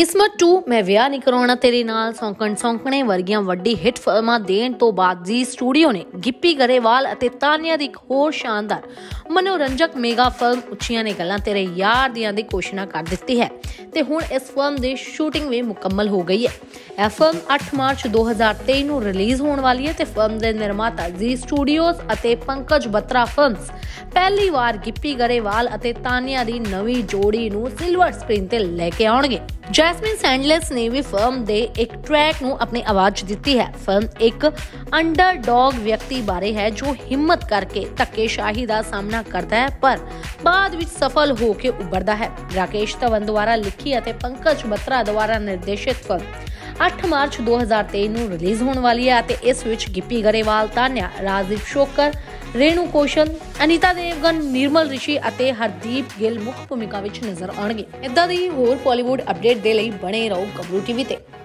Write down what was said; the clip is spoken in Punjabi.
किस्मत 2 मैं विआह नहीं कराउणा तेरे नाल सौंकण सौंकणे वर्गियां वड्डी हिट फिल्मां देण तो बाद जी स्टूडियो ने गिप्पी गरेवाल ਅਤੇ ਤਾਨੀਆ ਦੀ ਇੱਕ ਹੋਰ ਸ਼ਾਨਦਾਰ ਮਨੋਰੰਜਕ ਮੇਗਾ ਫਿਲਮ ਉੱਚੀਆਂ ਨੇ ਗੱਲਾਂ ਤੇਰੇ ਯਾਰ ਦੀਆਂ ਦੀ ਘੋਸ਼ਣਾ ਕਰ ਦਿੱਤੀ ਹੈ ਤੇ ਹੁਣ ਇਸ ਫਿਲਮ ਦੀ ਸ਼ੂਟਿੰਗ ਵੀ ਮੁਕੰਮਲ ਹੋ ਗਈ ਹੈ। ਇਹ ਫਿਲਮ 8 ਮਾਰਚ 2023 ਨੂੰ ਰਿਲੀਜ਼ ਹੋਣ ਵਾਲੀ ਹੈ ਤੇ ਫਿਲਮ ਦੇ ਨਿਰਮਾਤਾ ਜੀ ਸਟੂਡੀਓਜ਼ ਅਤੇ ਪੰਕਜ ਬੱਤਰਾ ਫਿਲਮਸ ਪਹਿਲੀ ਵਾਰ ਗਿੱਪੀ गरेवाल ਅਤੇ ਤਾਨੀਆ ਦੀ ਨਵੀਂ ਜੋੜੀ ਨੂੰ ਸਿਲਵਰ ਸਕਰੀਨ ਤੇ ਲੈ ਕੇ ਆਉਣਗੇ। जैस्मिन सैंडलेस ने भी फिल्म दे एक ट्रैक नूं अपनी आवाज दी है। फिल्म एक अंडरडॉग व्यक्ति बारे है जो हिम्मत करके धक्केशाही का सामना करता है पर बाद विच सफल होके उभरदा है। राकेश धवन द्वारा लिखी और पंकज बत्रा द्वारा निर्देशित फिल्म 8 मार्च 2023 ਨੂੰ ਰਿਲੀਜ਼ ਹੋਣ ਵਾਲੀ ਹੈ ਅਤੇ ਇਸ ਵਿੱਚ ਗਿੱਪੀ गरेवाल, ਤਾਨਿਆ, ਰਾਜਦੀਪ ਸ਼ੋਕਰ, रेणु कौशल, अनीता देवगन, निर्मल ऋषि ਅਤੇ ਹਰਦੀਪ ਗਿੱਲ ਮੁੱਖ ਭੂਮਿਕਾ ਵਿੱਚ ਨਜ਼ਰ ਆਉਣਗੇ। ਇਦਾਂ ਦੀ ਹੋਰ ਬਾਲੀਵੁੱਡ ਅਪਡੇਟ ਦੇ ਲਈ ਬਣੇ ਰਹੋ ਗੱਭਰੂ ਟੀਵੀ ਤੇ।